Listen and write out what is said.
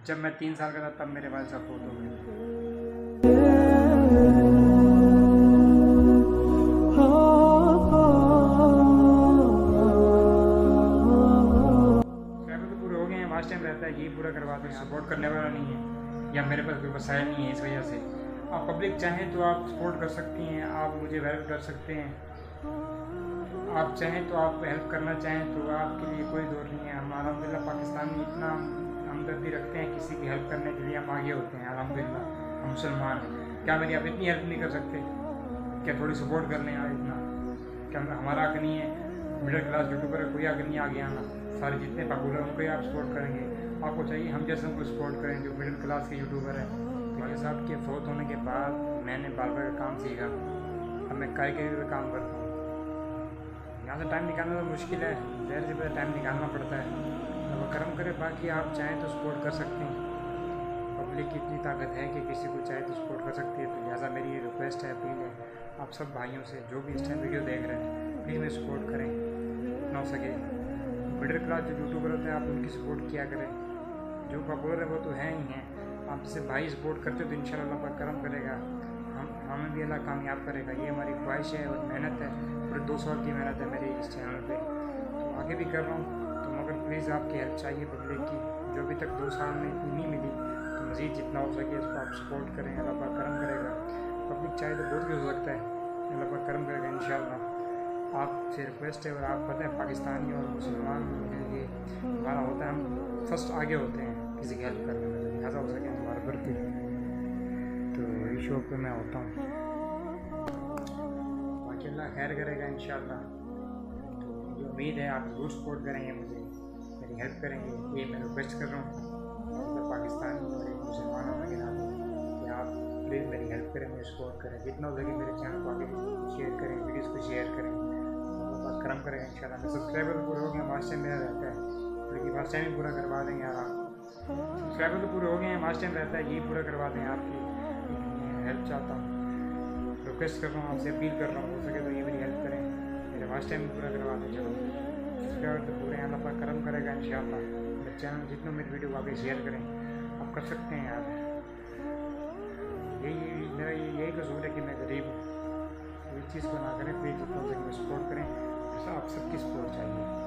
जब मैं 3 साल का था तब मेरे वालिद साहब फौत हो गए। सब्सक्राइबर तो पूरे हो गए हैं, वाच टाइम रहता है, यही पूरा करवाते हैं। सपोर्ट करने वाला नहीं है या मेरे पास कोई वसाइल नहीं है, इस वजह से आप पब्लिक चाहें तो आप सपोर्ट कर सकती हैं, आप मुझे हेल्प कर सकते हैं। आप चाहें तो आप हेल्प करना चाहें तो आपके लिए कोई दौर नहीं है। हम अल्हम्दुलिल्लाह पाकिस्तान में इतना हमदर्दी रखते हैं, किसी की हेल्प करने के लिए हम आगे होते हैं। अल्हम्दुलिल्लाह हम मुसलमान हैं। क्या मेरी आप इतनी हेल्प नहीं कर सकते? क्या थोड़ी सपोर्ट कर लें यार? इतना क्या हमारा हक नहीं है? मिडिल क्लास यूट्यूबर है, कोई हक नहीं आगे आना। सारे जितने पॉपुलर हैं उनको ही आप सपोर्ट करेंगे। आपको चाहिए हम जैसे उनको सपोर्ट करें जो मिडिल क्लास के यूट्यूबर हैं। वालिद साहब के फौत होने के बाद मैंने बार्बर का काम सीखा। अब मैं कारीगरी का काम करता हूँ। यहाँ से टाइम निकालना तो मुश्किल है, ज़ाहिर सी बात है, टाइम निकालना पड़ता है। तो करम करे, बाकी आप चाहें तो सपोर्ट कर सकते हैं। पब्लिक की इतनी ताकत है कि किसी को चाहे तो सपोर्ट कर सकती है। तो लिहाजा मेरी ये रिक्वेस्ट है, अपील है आप सब भाइयों से, जो भी इस टाइम वीडियो देख रहे हैं, प्लीज़ मेरी सपोर्ट करें ना हो सके। मिडिल क्लास जो यूट्यूबर होते हैं आप उनकी सपोर्ट किया करें। जो पॉपुलर है वो तो है ही हैं। आप जैसे भाई सपोर्ट करते हो तो इंशाल्लाह अल्लाह पाक करम करेगा, हमें भी अल्लाह कामयाब करेगा। ये हमारी ख्वाहिश है और मेहनत है, पूरे 2 साल की मेहनत है मेरी इस चैनल पे। तो आगे भी कर रहा हूँ, तो मगर प्लीज़ आपकी हेल्प चाहिए पब्लिक की। जो अभी तक 2 साल में इतनी नहीं मिली, तो मज़ीद जितना हो सके इसको आप सपोर्ट करें, अल्लाह पाक करम करेगा। पब्लिक चाहे तो बहुत कुछ हो सकता है, अल्लाह पाक करम करेगा इंशाल्लाह। आपसे रिक्वेस्ट है, और आप पता है पाकिस्तानी और मुसलमान के लिए हमारा होता है, हम फर्स्ट आगे होते हैं किसी की हेल्प करने में। लिहाजा हो सके हमारा बढ़ती तो इस शो पे मैं होता हूँ। बाकी अल्लाह खैर करेगा इंशाल्लाह। तो मुझे उम्मीद है आप ज़रूर सपोर्ट करेंगे, मुझे मेरी हेल्प करेंगे, ये मैं रिक्वेस्ट कर रहा हूँ मतलब पाकिस्तानी और एक मुसलमान होने के नाते कि आप प्लीज़ मेरी हेल्प करें, मेरी सपोर्ट करें। जितना हो सके मेरे चैनल को आगे शेयर करें, वीडियोज़ को शेयर करें, बात करम करेंगे इंशाल्लाह। मैं सब्सक्राइबर तो पूरे हो गए, वाच टाइम मेरा रहता है, लेकिन वाच टाइम भी पूरा करवा देंगे यार आप। सब्सक्राइबर तो पूरे हो गए हैं, वाच टाइम रहता है, यही पूरा करवा दें। आपकी हेल्प चाहता हूँ, रिक्वेस्ट कर रहा हूँ आपसे, अपील कर रहा हूँ, हो सके तो ये मेरी हेल्प करें, मेरे वाच टाइम भी पूरा करवा दें। चलो सब्सक्राइबर तो पूरे हैं, अल्लाह पाक करम करेगा इंशाल्लाह। मेरे चैनल जितने मेरी वीडियो को आगे शेयर करें, आप कर सकते हैं यार। यही मेरा यही कसूर है कि मैं गरीब हूँ। इस चीज़ को ना करें प्लीज़, जितना हो सके सपोर्ट करें। आप सबकी सपोर्ट चाहिए।